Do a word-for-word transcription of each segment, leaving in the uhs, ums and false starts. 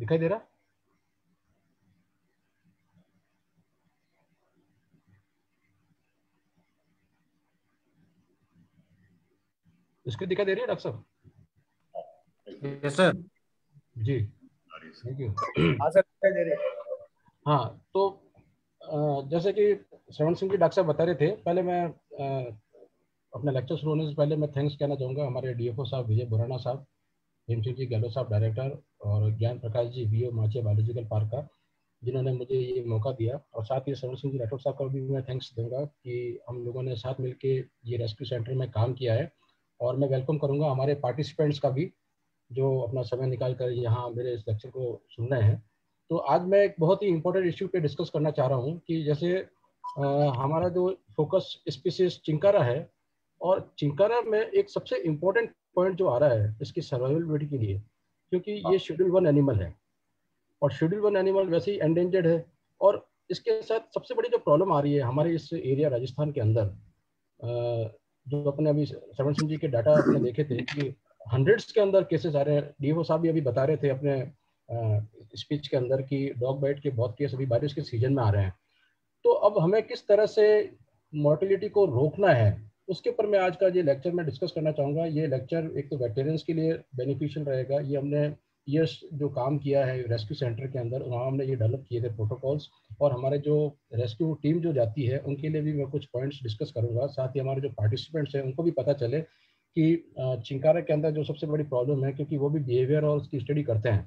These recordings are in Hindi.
दिखाई दे रहा? इसको दिखाई दे रही है डॉक्टर साहब? Yes sir. जी, थैंक यू। हाँ सर, दिखाई दे रही है। हाँ, तो अ, जैसे कि श्रवण सिंह जी डॉक्टर साहब बता रहे थे, पहले मैं अ, अपना लेक्चर शुरू होने से पहले मैं थैंक्स कहना चाहूँगा हमारे डीएफओ साहब विजय बुराना साहब, हेमसिंह जी गहलोत साहब डायरेक्टर, और ज्ञान प्रकाश जी वीओ माचिया बायोलॉजिकल पार्क का, जिन्होंने मुझे ये मौका दिया। और साथ ही श्रवण सिंह जी राठौर साहब का भी मैं थैंक्स दूंगा कि हम लोगों ने साथ मिलके ये रेस्क्यू सेंटर में काम किया है। और मैं वेलकम करूंगा हमारे पार्टिसिपेंट्स का भी, जो अपना समय निकाल कर यहाँ मेरे इस लेक्चर को सुन रहे हैं। तो आज मैं एक बहुत ही इम्पोर्टेंट इश्यू पे डिस्कस करना चाह रहा हूँ कि जैसे आ, हमारा जो फोकस स्पीसीज चिंकारा है, और चिंकारा में एक सबसे इम्पोर्टेंट पॉइंट जो आ रहा है इसकी सर्वाइवबिलिटी के लिए, क्योंकि ये शेड्यूल वन एनिमल है, और शेड्यूल वन एनिमल वैसे ही एंडेंजर्ड है। और इसके साथ सबसे बड़ी जो प्रॉब्लम आ रही है हमारे इस एरिया राजस्थान के अंदर, जो अपने अभी श्रवण सिंह जी के डाटा अपने देखे थे कि हंड्रेड्स के अंदर केसेस आ रहे हैं। डीओ साहब भी अभी बता रहे थे अपने स्पीच के अंदर कि डॉग बाइट के बहुत केस अभी बारिश के सीजन में आ रहे हैं। तो अब हमें किस तरह से मोर्टेलिटी को रोकना है, उसके ऊपर मैं आज का ये लेक्चर में डिस्कस करना चाहूँगा। ये लेक्चर एक तो वेटेरियंस के लिए बेनिफिशियल रहेगा। ये हमने ये जो काम किया है रेस्क्यू सेंटर के अंदर, वहाँ हमने ये डेवलप किए थे प्रोटोकॉल्स, और हमारे जो रेस्क्यू टीम जो जाती है उनके लिए भी मैं कुछ पॉइंट्स डिस्कस करूँगा। साथ ही हमारे जो पार्टिसिपेंट्स हैं उनको भी पता चले कि चिंकारा के अंदर जो सबसे बड़ी प्रॉब्लम है, क्योंकि वो भी बिहेवियर और उसकी स्टडी करते हैं।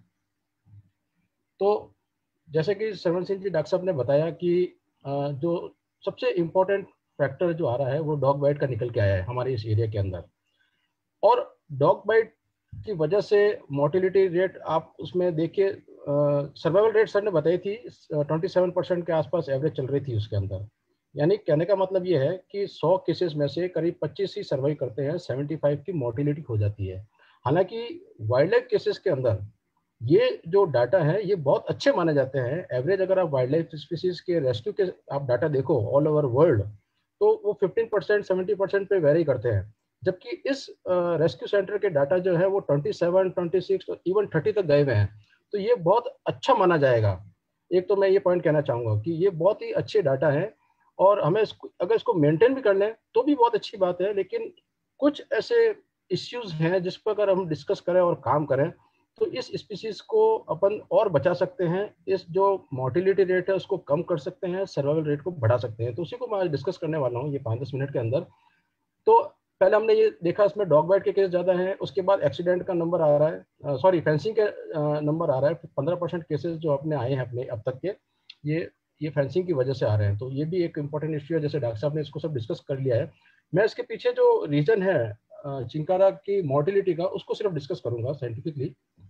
तो जैसे कि श्रवण सिंह जी डॉक्टर साहब ने बताया कि जो सबसे इम्पोर्टेंट फैक्टर जो आ रहा है वो डॉग बाइट का निकल के आया है हमारे इस एरिया के अंदर। और डॉग बाइट की वजह से मोर्टेलिटी रेट आप उसमें देखिए, सर्वाइवल रेट सर ने बताई थी ट्वेंटी सेवन परसेंट के आसपास एवरेज चल रही थी उसके अंदर। यानी कहने का मतलब ये है कि सौ केसेस में से करीब पच्चीस ही सर्वाइव करते हैं, पचहत्तर की मोर्टेलिटी हो जाती है। हालांकि वाइल्ड लाइफ केसेस के अंदर ये जो डाटा है ये बहुत अच्छे माने जाते हैं। एवरेज अगर आप वाइल्ड लाइफ स्पीसीज के रेस्क्यू के आप डाटा देखो ऑल ओवर वर्ल्ड, तो वो फिफ्टीन परसेंट सेवेंटी परसेंट पे वेरी करते हैं। जबकि इस रेस्क्यू सेंटर के डाटा जो है वो twenty seven twenty six even thirty तक गए हुए हैं। तो ये बहुत अच्छा माना जाएगा। एक तो मैं ये पॉइंट कहना चाहूँगा कि ये बहुत ही अच्छे डाटा है, और हमें इसको अगर इसको मेंटेन भी कर लें तो भी बहुत अच्छी बात है। लेकिन कुछ ऐसे इश्यूज हैं जिस पर अगर हम डिस्कस करें और काम करें तो इस स्पीसीज को अपन और बचा सकते हैं, इस जो मोर्टेलिटी रेट है उसको कम कर सकते हैं, सर्वाइवल रेट को बढ़ा सकते हैं। तो उसी को मैं आज डिस्कस करने वाला हूँ ये पाँच दस मिनट के अंदर। तो पहले हमने ये देखा इसमें डॉग बाइट के केस ज़्यादा हैं, उसके बाद एक्सीडेंट का नंबर आ रहा है, सॉरी फेंसिंग के नंबर आ रहा है। पंद्रह परसेंट केसेस जो अपने आए हैं अपने अब तक के, ये ये फेंसिंग की वजह से आ रहे हैं। तो ये भी एक इंपॉर्टेंट इश्यू है, जैसे डॉक्टर साहब ने इसको सब डिस्कस कर लिया है। मैं इसके पीछे जो रीजन है चिंकारा की मोर्टेलिटी का उसको सिर्फ डिस्कस करूंगा साइंटिफिकली।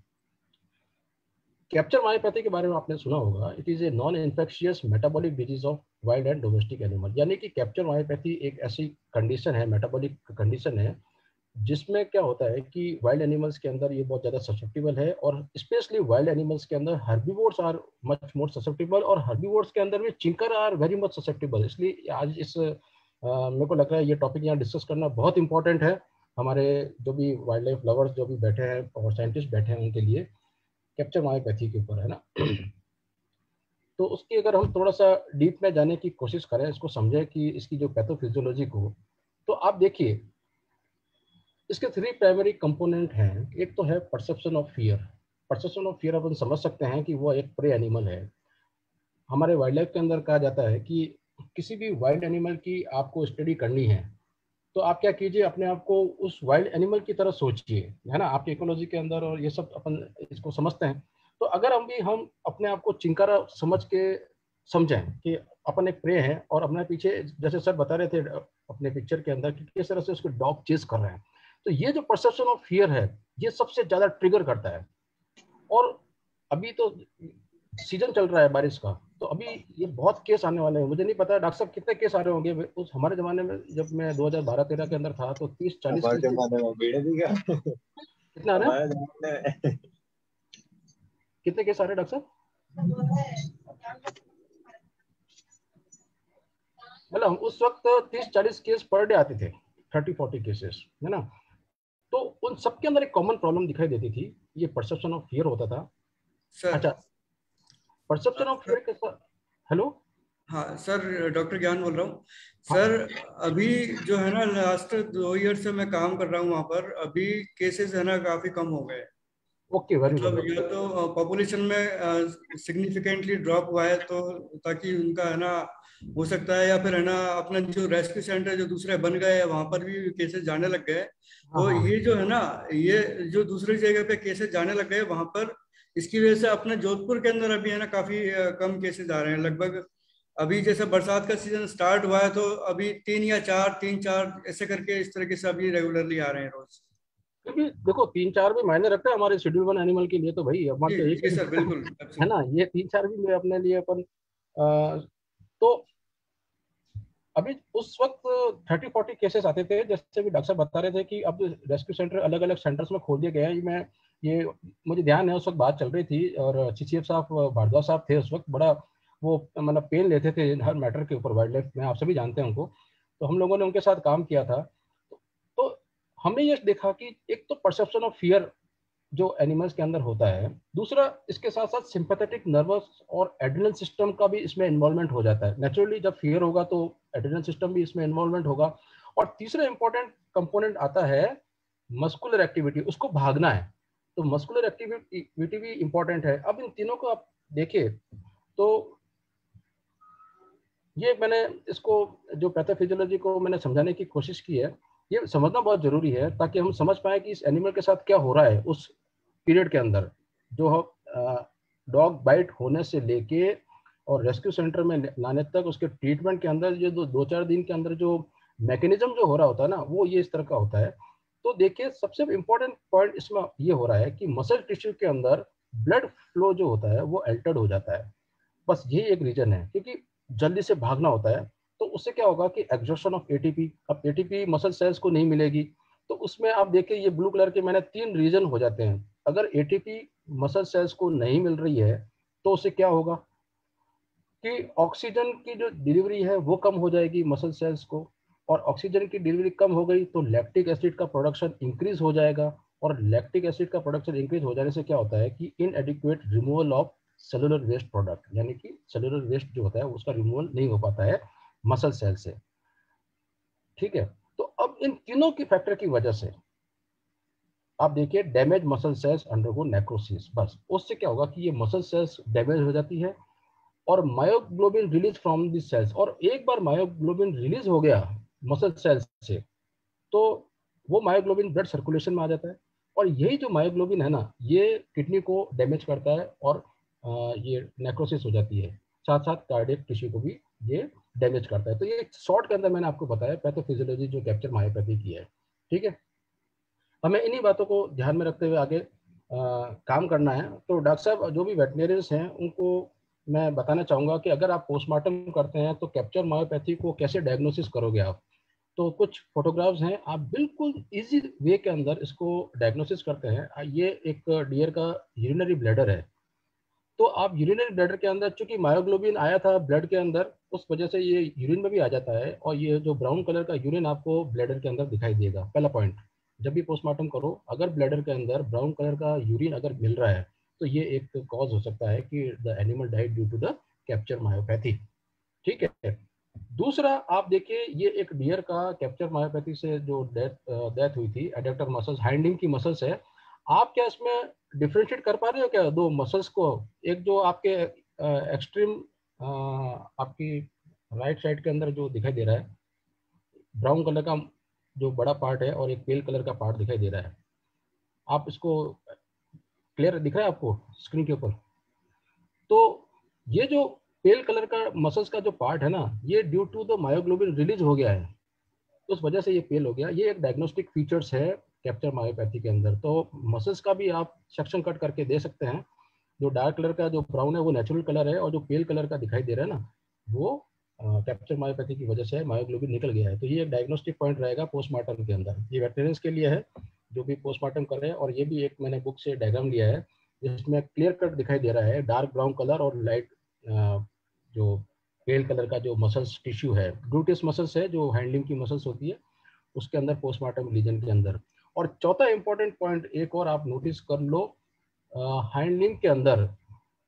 कैप्चर मायोपैथी के बारे में आपने सुना होगा। It is a non infectious metabolic disease of wild and domestic animal. यानी कि कैप्चर मायोपैथी एक ऐसी कंडीशन है, मेटाबॉलिक कंडीशन है, जिसमें क्या होता है कि वाइल्ड एनिमल्स के अंदर ये बहुत ज़्यादा ससेप्टिबल है, और स्पेशली वाइल्ड एनिमल्स के अंदर herbivores are much more susceptible, और हर्बीवोर्स के अंदर भी chinkara are very much susceptible. इसलिए आज इस आ, मेरे को लग रहा है ये टॉपिक यहाँ डिस्कस करना बहुत इंपॉर्टेंट है हमारे जो भी वाइल्ड लाइफ लवर्स जो भी बैठे हैं और साइंटिस्ट बैठे हैं उनके लिए, कैप्चर मायोपैथी के ऊपर, है ना। तो उसकी अगर हम थोड़ा सा डीप में जाने की कोशिश करें, इसको समझें कि इसकी जो पैथोफिजियोलॉजी को, तो आप देखिए इसके थ्री प्राइमरी कंपोनेंट हैं। एक तो है perception of fear. Perception of fear अपन समझ सकते हैं कि वो एक प्रे एनिमल है। हमारे वाइल्ड लाइफ के अंदर कहा जाता है कि किसी भी वाइल्ड एनिमल की आपको स्टडी करनी है तो आप क्या कीजिए, अपने आप को उस वाइल्ड एनिमल की तरह सोचिए, है ना। आपके इकोलॉजी के अंदर और ये सब अपन इसको समझते हैं। तो अगर हम भी हम अपने आप को चिंकारा समझ के समझें कि अपन एक प्रे है, और अपने पीछे जैसे सर बता रहे थे अपने पिक्चर के अंदर कि किस तरह से उसको डॉग चेस कर रहे हैं, तो ये जो परसेप्शन ऑफ फियर है ये सबसे ज्यादा ट्रिगर करता है। और अभी तो सीजन चल रहा है बारिश का, तो अभी ये बहुत केस आने वाले हैं। मुझे नहीं पता डॉक्टर साहब कितने केस आ रहे होंगे। उस हमारे जमाने में जब मैं दो हज़ार बारह तेरह के अंदर था तो तीस चालीस केस कितने आ रहे हैं, कितने केस आ रहे हैं डॉक्टर साहब? मतलब उस वक्त तीस चालीस केस पर डे आते थे, थर्टी फोर्टी केसेस, है ना। तो उन सबके अंदर एक कॉमन प्रॉब्लम दिखाई देती थी, ये परसेप्शन ऑफ फियर होता था। सर। अच्छा, परसेप्शन ऑफ फियर कैसा? हेलो, हाँ सर, डॉक्टर ज्ञान बोल रहा हूँ हाँ, सर। अभी जो है ना, लास्ट दो ईयर से मैं काम कर रहा हूँ वहाँ पर। अभी केसेस है ना काफी कम हो गए। Okay, very good. मतलब या तो पॉपुलेशन में सिग्निफिकेंटली ड्रॉप हुआ है, तो ताकि उनका है ना हो सकता है, या फिर है ना अपना जो रेस्क्यू सेंटर जो दूसरे बन गए हैं वहां पर भी केसेस जाने लग गए। हाँ तो हाँ, ये जो है ना, ये जो दूसरी जगह पे केसेस जाने लग गए वहां पर, इसकी वजह से अपने जोधपुर के अंदर अभी है ना काफी अ, कम केसेस आ रहे हैं। लगभग अभी जैसे बरसात का सीजन स्टार्ट हुआ है, तो अभी तीन या चार तीन चार ऐसे करके इस तरीके से अभी रेगुलरली आ रहे हैं रोज। क्योंकि देखो तीन चार भी मायने रखता है हमारे शेड्यूल वन एनिमल के लिए, तो भाई हमारे जी तो एक जी ही सर, बिल्कुल है ना, एब्सोल्युटली। ये तीन चार भी अपने लिए अपन अ, तो अभी उस वक्त थर्टी फोर्टी केसेस आते थे, जैसे भी डॉक्टर साहब बता रहे थे कि अब रेस्क्यू सेंटर अलग अलग सेंटर्स में खोल दिए गए हैं। ये मैं ये मुझे ध्यान है, उस वक्त बात चल रही थी और सीसीएफ साहब भारद्वाज साहब थे उस वक्त, बड़ा वो मतलब पेन लेते थे हर मैटर के ऊपर, वाइल्ड लाइफ में आप सभी जानते हैं उनको। तो हम लोगों ने उनके साथ काम किया था। तो, तो हमने ये देखा कि एक तो परसेप्शन ऑफ फियर जो एनिमल्स के अंदर होता है, दूसरा इसके साथ साथ सिंपैथेटिक नर्वस और एड्रिनल सिस्टम का भी इसमें इन्वॉल्वमेंट हो जाता है। नेचुरली जब फियर होगा तो एड्रिनल सिस्टम भी इसमें इन्वॉल्वमेंट होगा। और तीसरा इंपॉर्टेंट कंपोनेंट आता है मस्कुलर एक्टिविटी, उसको भागना है, तो मस्कुलर एक्टिविटी भी इंपॉर्टेंट है। अब इन तीनों को आप देखें तो ये मैंने इसको जो पैथोफिजियोलॉजी को मैंने समझाने की कोशिश की है, ये समझना बहुत जरूरी है ताकि हम समझ पाए कि इस एनिमल के साथ क्या हो रहा है उस पीरियड के अंदर, जो डॉग बाइट होने से लेके और रेस्क्यू सेंटर में लाने तक, उसके ट्रीटमेंट के अंदर ये दो दो चार दिन के अंदर जो मैकेनिज्म जो हो रहा होता है ना, वो ये इस तरह का होता है। तो देखिए सबसे इम्पोर्टेंट पॉइंट इसमें ये हो रहा है कि मसल टिश्यू के अंदर ब्लड फ्लो जो होता है वो अल्टर्ड हो जाता है। बस ये एक रीजन है, क्योंकि जल्दी से भागना होता है। तो उससे क्या होगा कि एग्जॉशन ऑफ एटीपी, अब एटीपी मसल सेल्स को नहीं मिलेगी। तो उसमें आप देखिए ये ब्लू कलर के मैंने तीन रीजन हो जाते हैं। अगर एटीपी मसल सेल्स को नहीं मिल रही है तो उससे क्या होगा कि ऑक्सीजन की जो डिलीवरी है वो कम हो जाएगी मसल सेल्स को, और ऑक्सीजन की डिलीवरी कम हो गई तो लैक्टिक एसिड का प्रोडक्शन इंक्रीज हो जाएगा। और लैक्टिक एसिड का प्रोडक्शन इंक्रीज हो जाने से क्या होता है कि inadequate removal of cellular waste product, यानी कि सेलुलर वेस्ट जो होता है उसका रिमूवल नहीं हो पाता है मसल सेल से। ठीक है, तो अब इन तीनों की फैक्टर की वजह से आप देखिए damage muscle cells undergo necrosis, बस उससे क्या होगा कि ये मसल सेल्स डैमेज हो जाती है और myoglobin release from the cells, और एक बार मायोग्लोबिन रिलीज हो गया मसल सेल्स से तो वो मायोग्लोबिन ब्लड सर्कुलेशन में आ जाता है। और यही जो मायोग्लोबिन है ना, ये किडनी को डैमेज करता है और आ, ये नेक्रोसिस हो जाती है, साथ साथ कार्डियक टिश्यू को भी ये डैमेज करता है। तो ये शॉर्ट के अंदर मैंने आपको बताया पैथोफिजियोलॉजी जो कैप्चर मायोपैथी की है। ठीक है, हमें इन्हीं बातों को ध्यान में रखते हुए आगे आ, काम करना है। तो डॉक्टर साहब जो भी वेटनेरियंस हैं उनको मैं बताना चाहूँगा कि अगर आप पोस्टमार्टम करते हैं तो कैप्चर मायोपैथी को कैसे डायग्नोसिस करोगे आप। तो कुछ फोटोग्राफ्स हैं, आप बिल्कुल इजी वे के अंदर इसको डायग्नोसिस करते हैं। ये एक डियर का यूरिनरी ब्लैडर है। तो आप यूरिनरी ब्लैडर के अंदर चूंकि मायोग्लोबिन आया था ब्लड के अंदर, उस वजह से ये यूरिन में भी आ जाता है और ये जो ब्राउन कलर का यूरिन आपको ब्लैडर के अंदर दिखाई देगा। पहला पॉइंट, जब भी पोस्टमार्टम करो अगर ब्लैडर के अंदर ब्राउन कलर का यूरिन अगर मिल रहा है तो ये एक कॉज हो सकता है कि the animal died due to the capture myopathy. ठीक है, दूसरा आप देखिए ये एक डियर का कैप्चर मायोपैथी से जो डेथ डेथ हुई थी, एडेक्टर मसल्स हाइंडिंग की मसल्स है। आप क्या इसमें डिफ्रेंशिएट कर पा रहे हो क्या दो मसल्स को? एक जो आपके एक्सट्रीम आपकी राइट साइड के अंदर जो दिखाई दे रहा है ब्राउन कलर का जो बड़ा पार्ट है और एक पेल कलर का पार्ट दिखाई दे रहा है, आप इसको क्लियर दिख रहा है आपको स्क्रीन के ऊपर? तो ये जो पेल कलर का मसल्स का जो पार्ट है ना, ये due to the myoglobin release हो गया है, उस वजह से ये पेल हो गया। ये एक डायग्नोस्टिक फीचर्स है कैप्चर मायोपैथी के अंदर। तो मसल्स का भी आप सेक्शन कट करके दे सकते हैं। जो डार्क कलर का जो ब्राउन है वो नेचुरल कलर है, और जो पेल कलर का दिखाई दे रहा है ना वो कैप्चर मायोपैथी की वजह से मायोग्लोबिन निकल गया है। तो ये एक डायग्नोस्टिक पॉइंट रहेगा पोस्टमार्टम के अंदर। ये वेटरनरीज के लिए है जो भी पोस्टमार्टम कर रहे हैं। और ये भी एक मैंने बुक से डायग्राम लिया है जिसमें क्लियर कट दिखाई दे रहा है डार्क ब्राउन कलर और लाइट जो पेल कलर का जो मसल्स टिश्यू है, ग्लूटियस मसल्स है जो हैंडलिंग की मसल्स होती है उसके अंदर पोस्टमार्टम रीजन के अंदर। और चौथा इंपॉर्टेंट पॉइंट एक और आप नोटिस कर लो, हाइंड लिम्ब के अंदर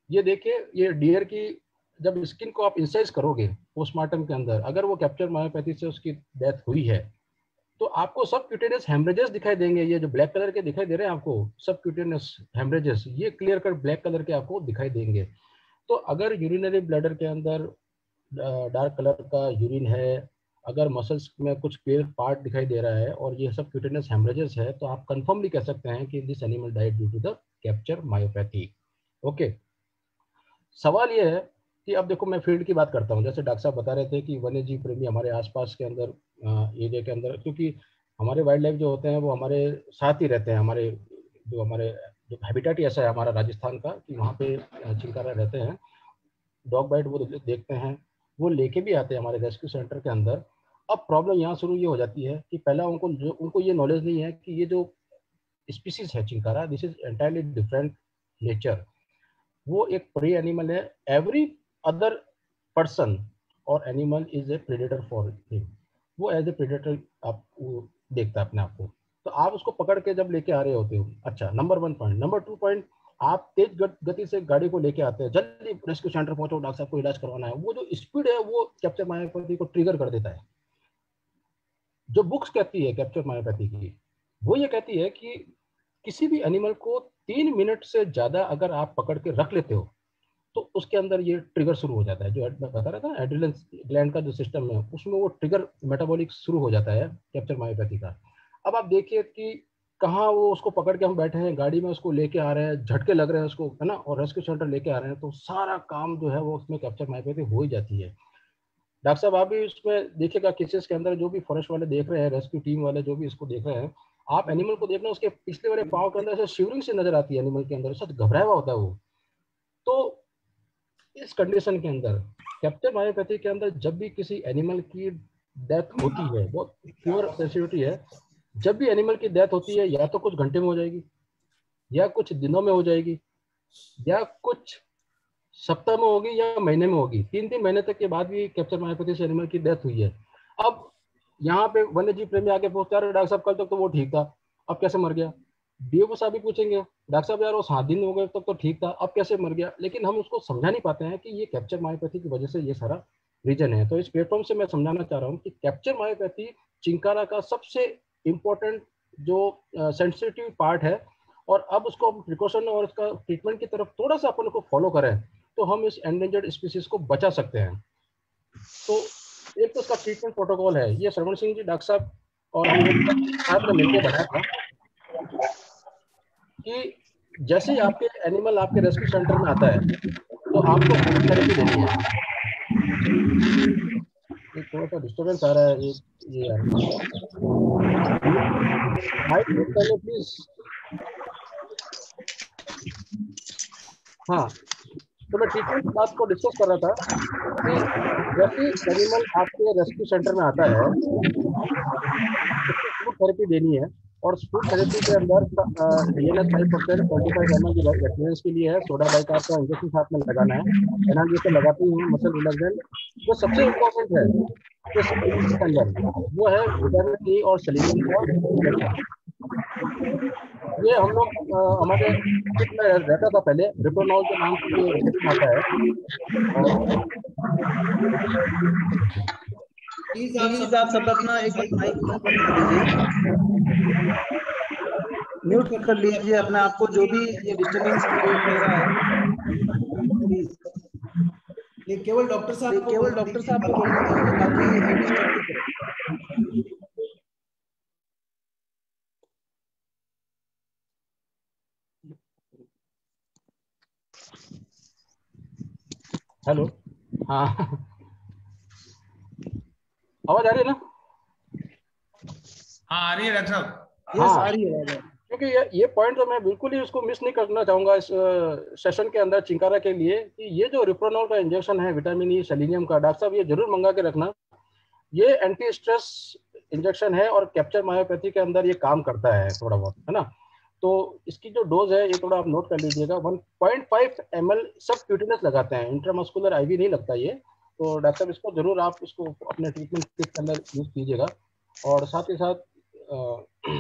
ये देखिए, ये डियर की जब स्किन को आप इंसाइज करोगे पोस्टमार्टम के अंदर, अगर वो कैप्चर मायोपैथी से उसकी डेथ हुई है, तो आपको सब क्यूटेनियस हेमरेजेस दिखाई देंगे। ये जो ब्लैक कलर के दिखाई दे रहे हैं आपको सब क्यूटेनियस हेमरेजेस, ये क्लियर कट ब्लैक कलर के आपको दिखाई देंगे। तो अगर यूरिनरी ब्लैडर के अंदर डार्क कलर का यूरिन है, अगर मसल्स में कुछ पेयर पार्ट दिखाई दे रहा है और ये सब क्यूटेनियस हेमरेजेस है, तो आप कंफर्मली कह सकते हैं कि this animal died due to the capture myopathy. Okay, सवाल ये है कि अब देखो मैं फील्ड की बात करता हूँ। जैसे डॉक्टर साहब बता रहे थे कि वन्य जीव प्रेमी हमारे आसपास के अंदर एरिया के अंदर, क्योंकि हमारे वाइल्ड लाइफ जो होते हैं वो हमारे साथ ही रहते हैं, हमारे जो हमारे जो हैबिटेट ऐसा है हमारा राजस्थान का कि वहाँ पे चिंकारा रहते हैं, डॉग बाइट वो देखते हैं, वो लेके भी आते हैं हमारे रेस्क्यू सेंटर के अंदर। अब प्रॉब्लम यहाँ शुरू ये हो जाती है कि पहला उनको जो उनको ये नॉलेज नहीं है कि ये जो स्पीसीज है chinkara, this is entirely different nature. वो एक प्रे एनिमल है, एवरी अदर पर्सन और animal is a predator for him, वो एज ए प्रेडेटर आप देखता है अपने आप को। तो आप उसको पकड़ के जब लेके आ रहे होते हो, अच्छा number one point. Number two point, आप तेज गति से गाड़ी को लेके आते हैं, जल्दी रेस्क्यू सेंटर पहुंचो, डॉक्टर साहब को इलाज करवाना है, वो जो स्पीड है वो कैप्चर मायोपैथी को ट्रिगर कर देता है। जो बुक्स कहती है कैप्चर मायोपैथी की, वो ये कहती है कि किसी भी एनिमल को तीन मिनट से ज्यादा अगर आप पकड़ के रख लेते हो तो उसके अंदर ये ट्रिगर शुरू हो जाता है। जो मैं बता रहा था एड्रिनल ग्लैंड का जो सिस्टम है उसमें वो ट्रिगर मेटाबॉलिक शुरू हो जाता है कैप्चर मायोपैथी का। अब आप देखिए कि कहाँ वो उसको पकड़ के हम बैठे हैं, गाड़ी में उसको लेके आ रहे हैं, झटके लग रहे हैं उसको, है ना, और रेस्क्यू सेंटर लेके आ रहे हैं, तो सारा काम जो है वो उसमें कैप्चर मायोपैथी हो ही जाती है। डॉक्टर साहब आप भी उसमें देखिएगा केसेस के अंदर, जो भी फॉरेस्ट वाले देख रहे हैं, रेस्क्यू टीम वाले जो भी इसको देख रहे हैं, आप एनिमल को देख रहे हैं, उसके पिछले वाले पाँव के अंदर ऐसे शिवरिंग से नजर आती है एनिमल के अंदर, सच घबराया हुआ होता है वो। तो इस कंडीशन के अंदर कैप्चर मायोपैथी के अंदर जब भी किसी एनिमल की डेथ होती है, बहुत प्योर सेंसिटिविटी है, जब भी एनिमल की डेथ होती है या तो कुछ घंटे में हो जाएगी, या कुछ दिनों में हो जाएगी, या कुछ सप्ताह में होगी, या महीने में होगी, तीन तीन महीने तक के बाद भी कैप्चर मायोपैथी से एनिमल की डेथ हुई है। अब यहाँ पे वन्य जीव प्रेमी आके पूछता है, डॉक्टर साहब कल तक तो वो ठीक था, अब कैसे मर गया? डीओ साहब भी पूछेंगे, डॉक्टर साहब यार वो सात दिन हो गए तब तो ठीक था, अब कैसे मर गया? लेकिन हम उसको समझा नहीं पाते हैं कि ये कैप्चर मायोपैथी की वजह से ये सारा रीजन है। तो इस प्लेटफॉर्म से मैं समझाना चाह रहा हूँ कि कैप्चर मायोपैथी चिंकारा का सबसे इम्पोर्टेंट जो सेंसिटिव पार्ट है, और अब उसको हम प्रिकॉशन और उसका ट्रीटमेंट की तरफ थोड़ा सा अपन को फॉलो करें तो हम इस एंडेंजर्ड स्पीसीज को बचा सकते हैं। तो एक तो उसका ट्रीटमेंट प्रोटोकॉल है, ये श्रवण सिंह जी डॉक्टर साहब और हम लोग साथ में मिलकर बनाया था कि जैसे ही आपके एनिमल आपके रेस्क्यू सेंटर में आता है तो आपको फूड थेरेपी देनी है। एक थोड़ा सा डिस्टर्बेंस आ रहा है, एक ये माइक म्यूट कर लो प्लीज। हाँ, तो मैं ट्रीटमेंट की बात को डिस्कस कर रहा था कि जैसे एनिमल आपके रेस्क्यू सेंटर में आता है उसको फूड थेरेपी देनी है, और फूड थेरेपी के अंदर D N S five percent twenty five M L की वैक्सीनेशन के लिए है, सोडा बाइकार्ब का इंजेक्शन साथ में लगाना है, एनाल्जेसिक लगाते ही हैं, मसल रिलैक्सेंट। जो सबसे इम्पोर्टेंट है इस के अंदर वो है विटामिन ई और सेलेनियम का इंजेक्शन। ये हम लोग हमारे किट में रहता था पहले, रिप्रोनॉल के नाम से ये इंजेक्शन आता है। और प्लीज आप सब अपना एक माइक म्यूट कर लीजिए, म्यूट कर लीजिए अपने आप को, जो भी ये डिस्टर्बेंस क्रिएट हो रहा है प्लीज। ये केवल डॉक्टर साहब को केवल डॉक्टर साहब को बोलने दीजिए, बाकी डिस्टर्ब नहीं करें। हेलो, हाँ आवाज आ रही है ना? हाँ आ रही है डॉक्टर साहब। हाँ आ रही है, क्योंकि ये ये पॉइंट तो मैं बिल्कुल ही उसको मिस नहीं करना चाहूंगा इस सेशन के अंदर चिंकारा के लिए, कि ये जो रिप्रोनॉल का इंजेक्शन है विटामिन ई सेलेनियम का, डॉक्टर साहब ये जरूर मंगा के रखना। ये एंटी स्ट्रेस इंजेक्शन है और कैप्चर मायोपैथी के अंदर ये काम करता है थोड़ा बहुत, है ना। तो इसकी जो डोज है ये थोड़ा आप नोट कर लीजिएगा, one point five M L subcutaneous लगाते हैं, इंट्रामस्कुलर आईवी नहीं लगता ये। तो डॉक्टर साहब इसको जरूर आप इसको अपने ट्रीटमेंट किट के अंदर यूज कीजिएगा। और साथ ही साथ आ,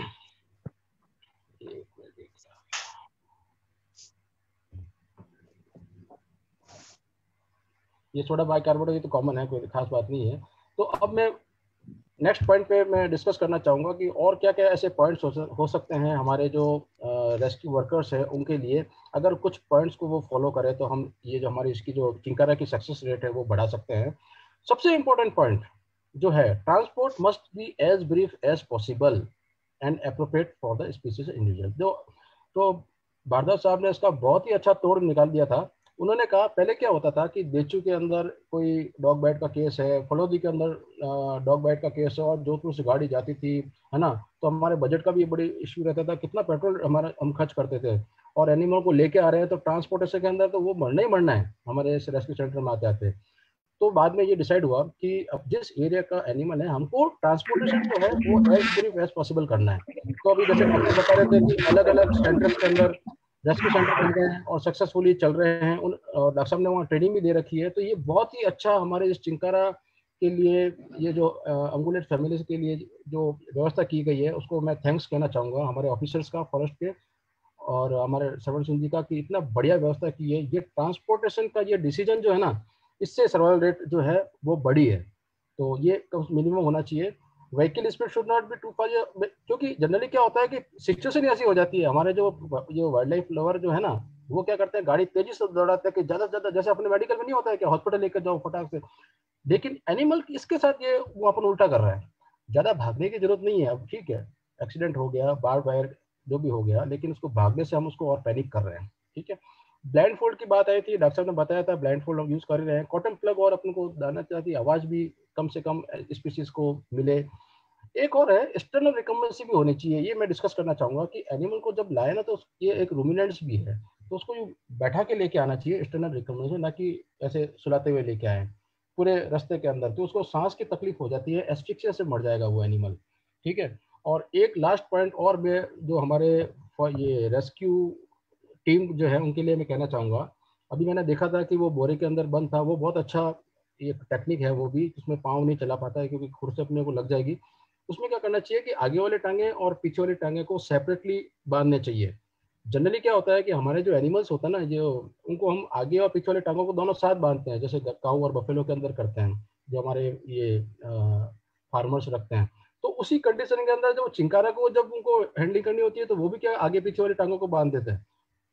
ये सोडा बाइकार्बोनेट ये तो कॉमन है, कोई खास बात नहीं है। तो अब मैं नेक्स्ट पॉइंट पे मैं डिस्कस करना चाहूँगा कि और क्या क्या ऐसे पॉइंट्स हो, हो सकते हैं हमारे जो रेस्क्यू वर्कर्स हैं उनके लिए, अगर कुछ पॉइंट्स को वो फॉलो करें तो हम ये जो हमारी इसकी जो चिंकारा की सक्सेस रेट है वो बढ़ा सकते हैं। सबसे इम्पोर्टेंट पॉइंट जो है, transport must be as brief as possible and appropriate for the species individual. जो तो भारद्वाज साहब ने इसका बहुत ही अच्छा तोड़ निकाल दिया था। उन्होंने कहा पहले क्या होता था कि बेचू के अंदर कोई डॉग बाइट का केस है, फलोदी के अंदर डॉग बाइट का केस है और जोधपुर से गाड़ी जाती थी, है ना, तो हमारे बजट का भी बड़ी इश्यू रहता था, कितना पेट्रोल हमारा हम खर्च करते थे, और एनिमल को लेके आ रहे हैं तो ट्रांसपोर्टेशन के अंदर तो वो मरना ही मरना है हमारे इस रेस्क्यू सेंटर में आते आते। तो बाद में ये डिसाइड हुआ कि अब जिस एरिया का एनिमल है हमको ट्रांसपोर्टेशन जो है वो एज ब्रीफ एज पॉसिबल करना है। तो अभी जैसे डॉक्टर बता रहे थे कि अलग अलग सेंटर्स के अंदर रेस्क्यू सेंटर बन गए हैं और सक्सेसफुली चल रहे हैं, उन डॉक्टर साहब ने वहाँ ट्रेनिंग भी दे रखी है। तो ये बहुत ही अच्छा हमारे इस चिंकारा के लिए, ये जो अंगुलेट फैमिलीज के लिए जो व्यवस्था की गई है उसको मैं थैंक्स कहना चाहूँगा हमारे ऑफिसर्स का, फॉरेस्ट के और हमारे सर्वन सिंह जी का, कि इतना बढ़िया व्यवस्था की है। ये ट्रांसपोर्टेशन का ये डिसीजन जो है ना, इससे सर्वाइवल रेट जो है वो बढ़ी है। तो ये मिनिमम होना चाहिए। Vehicle speed should not be too fast, क्योंकि जनरली क्या होता है कि सिचुएशन ऐसी हो जाती है, हमारे जो जो वाइल्ड लाइफ लवर जो है ना वो क्या करते हैं, गाड़ी तेजी से दौड़ाते हैं कि ज्यादा से ज्यादा, जैसे अपने मेडिकल में नहीं होता है कि हॉस्पिटल लेकर जाओ फटाक से, लेकिन एनिमल इसके साथ ये वो अपन उल्टा कर रहा है। ज्यादा भागने की जरूरत नहीं है। अब ठीक है, एक्सीडेंट हो गया, बार बार जो भी हो गया, लेकिन उसको भागने से हम उसको और पैनिक कर रहे हैं। ठीक है, ब्लाइंड फोल्ड की बात आई थी, डॉक्टर साहब ने बताया था ब्लाइंड फोल्ड हम यूज कर रहे हैं। कॉटन प्लग और अपन को दाना चाहती आवाज भी कम से कम स्पीसीज को मिले। एक और है, एक्सटर्नल रिकम्बेंसी भी होनी चाहिए। ये मैं डिस्कस करना चाहूंगा कि एनिमल को जब लाए ना तो ये एक रूमिनेंट्स भी है, तो उसको बैठा के लेके आना चाहिए एक्सटर्नल रिकम्बेंसी, ना कि ऐसे सुलाते हुए लेके आए पूरे रास्ते के अंदर, तो उसको सांस की तकलीफ हो जाती है, एस्फिक्सिया से मर जाएगा वो एनिमल। ठीक है, और एक लास्ट पॉइंट और मैं जो हमारे ये रेस्क्यू टीम जो है उनके लिए मैं कहना चाहूँगा, अभी मैंने देखा था कि वो बोरे के अंदर बंद था, वो बहुत अच्छा एक टेक्निक है वो भी, जिसमें पाँव नहीं चला पाता है क्योंकि खुर से अपने को लग जाएगी। उसमें क्या करना चाहिए कि आगे वाले टांगे और पीछे वाले टांगे को सेपरेटली बांधने चाहिए। जनरली क्या होता है कि हमारे जो एनिमल्स होता है ना, जो उनको हम आगे और पीछे वाले टांगों को दोनों साथ बांधते हैं, जैसे काऊ और बफेलो के अंदर करते हैं, जो हमारे ये फार्मर्स रखते हैं। तो उसी कंडीशन के अंदर जब चिंकारा को जब उनको हैंडलिंग करनी होती है तो वो भी क्या आगे पीछे वाले टांगों को बांध देते हैं,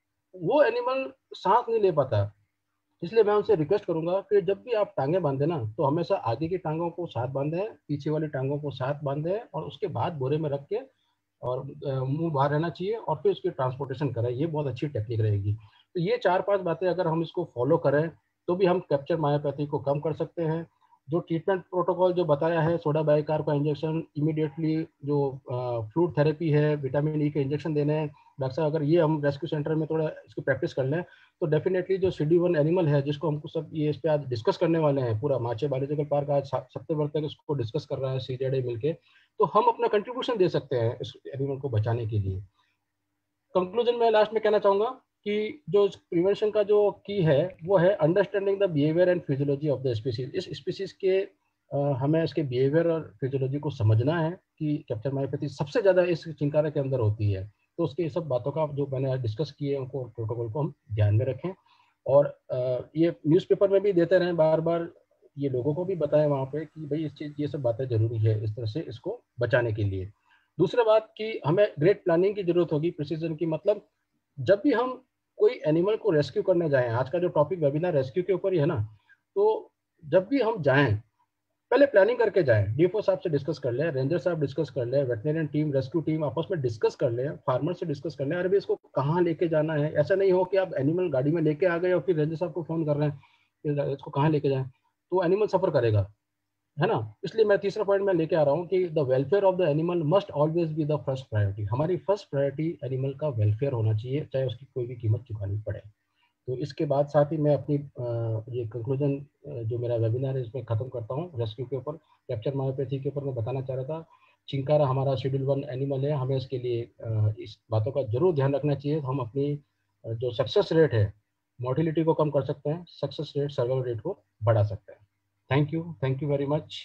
वो एनिमल सांस नहीं ले पाता। इसलिए मैं उनसे रिक्वेस्ट करूंगा कि जब भी आप टांगे बांधे ना तो हमेशा आगे की टांगों को साथ बांधे, पीछे वाली टांगों को साथ बांधे और उसके बाद बोरे में रख के और मुंह बाहर रहना चाहिए और फिर उसकी ट्रांसपोर्टेशन करें। ये बहुत अच्छी टेक्निक रहेगी। तो ये चार पांच बातें अगर हम इसको फॉलो करें तो भी हम कैप्चर मायोपैथी को कम कर सकते हैं। जो ट्रीटमेंट प्रोटोकॉल जो बताया है, सोडा बाइकार का इंजेक्शन इमीडिएटली, जो फ्लूड थेरेपी है, विटामिन ई के इंजेक्शन देने हैं, डॉक्टर साहब अगर ये हम रेस्क्यू सेंटर में थोड़ा इसकी प्रैक्टिस कर लें तो डेफिनेटली जो सी डी वन एनिमल है जिसको हमको सब ये इस पे आज डिस्कस करने वाले हैं, पूरा माचे बायोलॉजिकल पार्क आज सितंबर तक इसको डिस्कस कर रहा है सी जेड ए मिलके, तो हम अपना कंट्रीब्यूशन दे सकते हैं इस एनिमल को बचाने के लिए। कंक्लूजन में लास्ट में कहना चाहूंगा कि जो प्रिवेंशन का जो की है वो है understanding the behaviour and physiology of the species. इस स्पीसीज के आ, हमें इसके बिहेवियर और फिजियोलॉजी को समझना है कि कैप्चर मायोपैथी सबसे ज्यादा इस चिंकारा के अंदर होती है। तो उसके सब बातों का जो मैंने डिस्कस किए उनको प्रोटोकॉल को हम ध्यान में रखें और आ, ये न्यूज़पेपर में भी देते रहें बार बार, ये लोगों को भी बताएं वहाँ पे कि भाई इस चीज ये सब बातें जरूरी है इस तरह से इसको बचाने के लिए। दूसरा बात कि हमें ग्रेट प्लानिंग की जरूरत होगी, प्रिसीजन की, मतलब जब भी हम कोई एनिमल को रेस्क्यू करने जाएं, आज का जो टॉपिक वेबिनार रेस्क्यू के ऊपर ही है ना, तो जब भी हम जाएं पहले प्लानिंग करके जाएं, डीएफओ साहब से डिस्कस कर लें, रेंजर साहब डिस्कस कर लें, वेटरनरियन टीम, रेस्क्यू टीम आपस में डिस्कस कर लें, फार्मर से डिस्कस कर लें, अरे भाई इसको कहाँ लेके जाना है। ऐसा नहीं हो कि आप एनिमल गाड़ी में लेके आ गए और फिर रेंजर साहब को फोन कर रहे हैं कि इसको कहाँ लेके जाएं, तो एनिमल सफर करेगा, है ना। इसलिए मैं तीसरा पॉइंट में लेके आ रहा हूँ कि the welfare of the animal must always be the first priority. हमारी फर्स्ट प्रायोरिटी एनिमल का वेलफेयर होना चाहिए, चाहे उसकी कोई भी कीमत चुकानी पड़े। तो इसके बाद साथ ही मैं अपनी ये कंक्लूजन जो मेरा वेबिनार है इसमें ख़त्म करता हूँ। रेस्क्यू के ऊपर, कैप्चर मायोपैथी के ऊपर मैं बताना चाह रहा था। चिंकारा हमारा शेड्यूल वन एनिमल है, हमें इसके लिए इस बातों का जरूर ध्यान रखना चाहिए। हम अपनी जो सक्सेस रेट है, मोर्टिलिटी को कम कर सकते हैं, सक्सेस रेट, सर्वाइवल रेट को बढ़ा सकते हैं। Thank you, thank you very much.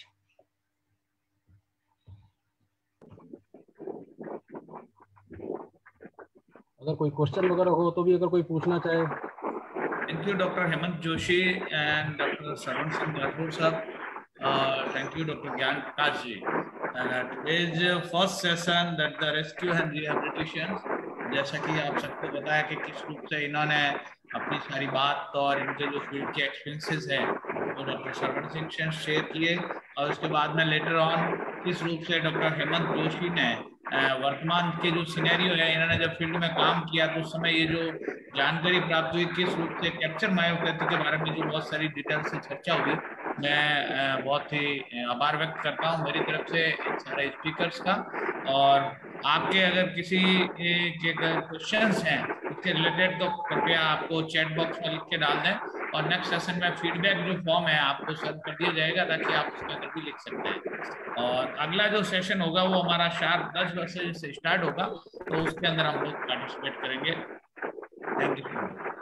अगर कोई क्वेश्चन वगैरह हो तो भी अगर कोई पूछना चाहे। Thank you, Doctor Hemant Joshi and Doctor Shravan Singh Rathore sir. Uh, thank you, Doctor Gyan Prakash ji. And uh, today's first session that the rescue and rehabilitation, जैसा कि आप सबको पता है कि किस रूप से इन्होंने अपनी सारी बात और इनके जो फील्ड के एक्सपीरियंसेस है वो डॉक्टर श्रवण सिंह से शेयर किए, और उसके बाद में लेटर ऑन किस रूप से डॉक्टर हेमंत जोशी ने वर्तमान के जो सिनेरियो है, इन्होंने जब फील्ड में काम किया तो उस समय ये जो जानकारी प्राप्त हुई किस रूप से कैप्चर मायोपैथी के बारे में जो बहुत सारी डिटेल से चर्चा हुई, मैं बहुत ही आभार व्यक्त करता हूँ मेरी तरफ से इन सारे स्पीकर्स का। और आपके अगर किसी के क्वेश्चंस हैं इसके रिलेटेड तो कृपया आपको चैट बॉक्स में लिख के डाल दें, और नेक्स्ट सेशन में फीडबैक जो फॉर्म है आपको सर्व कर दिया जाएगा ताकि आप उसके अंदर भी लिख सकते हैं। और अगला जो सेशन होगा वो हमारा शार्प दस बजे से स्टार्ट होगा, तो उसके अंदर हम लोग पार्टिसिपेट करेंगे। Thank you.